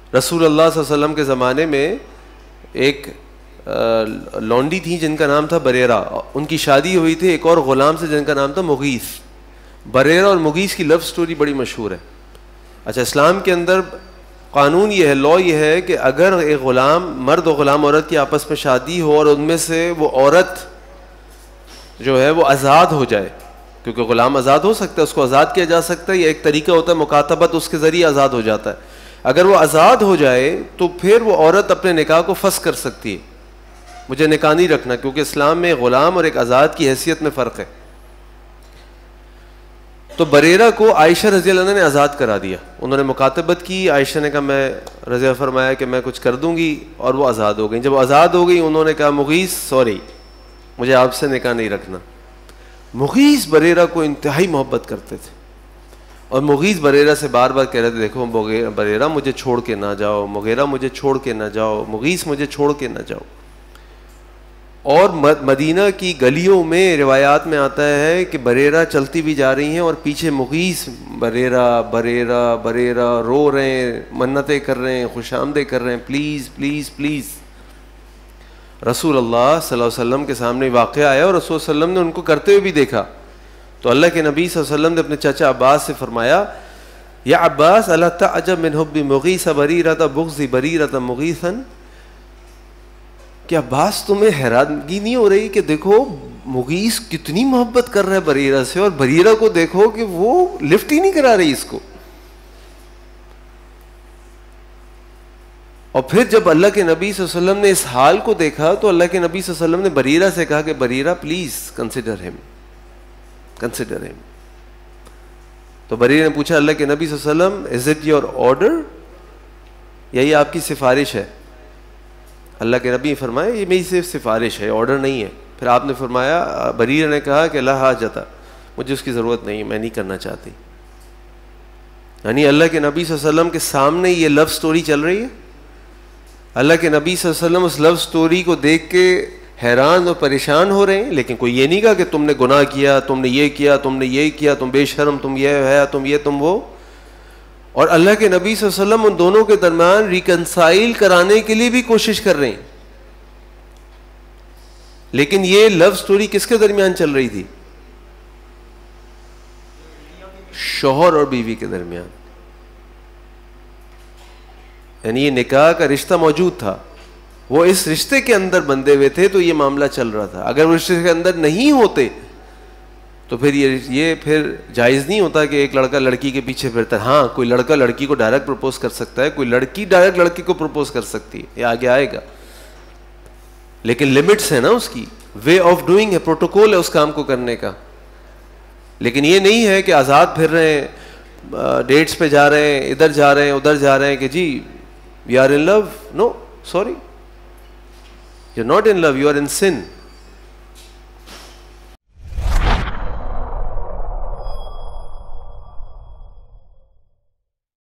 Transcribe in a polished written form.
رسول اللہ صلی اللہ علیہ وسلم کے زمانے میں ایک لونڈی تھی جن کا نام تھا بریرہ. ان کی شادی ہوئی تھی ایک اور غلام سے جن کا نام تھا مغیث. بریرہ اور مغیث کی لو سٹوری بڑی مشہور ہے. اچھا, اسلام کے اندر قانون یہ ہے, لا یہ ہے کہ اگر ایک غلام مرد و غلام عورت کی آپس میں شادی ہو اور ان میں سے وہ عورت جو ہے وہ آزاد ہو جائے, کیونکہ غلام آزاد ہو سکتا ہے, اس کو آزاد کیا جا سکتا ہے, یہ ایک طریقہ ہوتا ہے مکاتبت, اس کے ذریعے آزاد ہو جاتا ہے. اگر وہ آزاد ہو جائے تو پھر وہ عورت اپنے نکاح کو فسخ کر سکتی ہے, مجھے نکاح نہیں رکھنا, کیونکہ اسلام میں غلام اور ایک آزاد کی حیثیت میں فرق ہے. تو بریرہ کو عائشہ رضی اللہ عنہ نے آزاد کرا دیا. انہوں نے مکاتبت کی, عائشہ نے کہا میں رضی فرمایا کہ میں کچھ کر دوں گی, اور وہ آزاد ہو گئی. جب وہ آزاد ہو گئی انہوں نے کہا مغیث سوری, مجھے آپ سے نکاح نہیں رکھنا. مغیث بریرہ کو انتہائی محبت کرتے تھے, اور مغیث بریرہ سے بار بار کہہ رہے تھے دیکھو بریرہ مجھے چھوڑ کے نہ جاؤ, مغیرہ مجھے چھوڑ کے نہ جاؤ, مغیث مجھے چھوڑ کے نہ جاؤ. اور مدینہ کی گلیوں میں روایات میں آتا ہے کہ بریرہ چلتی بھی جا رہی ہیں اور پیچھے مغیث بریرہ بریرہ بریرہ رو رہے ہیں, منتیں کر رہے ہیں, خوش آمدیں کر رہے ہیں, پلیز پلیز پلیز. رسول اللہ صلی اللہ علیہ وسلم کے سامنے واقعہ آیا اور رسول صلی اللہ علیہ وسلم نے ان کو کرتے ہوئے بھی دیکھا. تو اللہ کے نبی صلی اللہ علیہ وسلم نے اپنے چچا عباس سے فرمایا یا عباس الا تعجب من حب مغیث بریرہ بغض بریرہ مغیثا, کہ عباس تمہیں حیرانگی نہیں ہو رہی کہ دیکھو مغیث کتنی محبت کر رہا ہے بریرہ سے, اور بریرہ کو دیکھو کہ وہ لفٹ ہی نہیں کرا رہی اس کو. اور پھر جب اللہ کے نبی صلی اللہ علیہ وسلم نے اس حال کو دیکھا تو اللہ کے نبی صلی اللہ علیہ وسلم نے بریرہ سے کہا کہ بریرہ پلیز کنسیڈر ہم, کنسیڈر ہم. تو بریرہ نے پوچھا اللہ کے نبی صلی اللہ علیہ وسلم از اٹ یور آرڈر, یہی آپ کی سفارش ہے؟ اللہ کے نبی نے فرمایا یہ میری صرف سفارش ہے, آرڈر نہیں ہے. پھر آپ نے فرمایا, بریرہ نے کہا کہ لا حاجت, مجھے اس کی ضرورت نہیں, میں نہیں کرنا چاہتی. یعنی اللہ کے نبی صلی اللہ علیہ وسلم کے سامنے یہ لو سٹوری چل رہی ہے. اللہ کے نبی صلی اللہ علیہ وسلم اس لو سٹوری کو دیکھ کے حیران اور پریشان ہو رہے ہیں, لیکن کوئی یہ نہیں کہا کہ تم نے گناہ کیا, تم نے یہ کیا, تم نے یہ کیا, تم بے شرم, تم یہ ہے, تم یہ, تم وہ. اور اللہ کے نبی صلی اللہ علیہ وسلم ان دونوں کے درمیان ریکنسائل کرانے کے لیے بھی کوشش کر رہے ہیں. لیکن یہ لو سٹوری کس کے درمیان چل رہی تھی؟ شوہر اور بیوی کے درمیان. یعنی یہ نکاح کا رشتہ موجود تھا, وہ اس رشتے کے اندر بندھے ہوئے تھے تو یہ معاملہ چل رہا تھا. اگر وہ رشتے کے اندر نہیں ہوتے تو پھر یہ پھر جائز نہیں ہوتا کہ ایک لڑکا لڑکی کے پیچھے پھرتا ہے. ہاں کوئی لڑکا لڑکی کو ڈائریکٹ پرپوز کر سکتا ہے, کوئی لڑکی ڈائریکٹ لڑکی کو پرپوز کر سکتی ہے, یہ آگے آئے گا, لیکن لمٹس ہے نا, اس کی وے آف ڈوئنگ ہے, پروٹوکول ہے اس کام کو کرنے کا. لیکن یہ نہیں ہے کہ آزاد پھر رہے ہیں, ڈیٹس پہ جا رہے ہیں, ادھر جا رہے ہیں ادھر جا رہے ہیں کہ جی we are in love. No sorry, you are not in love, you are in sun.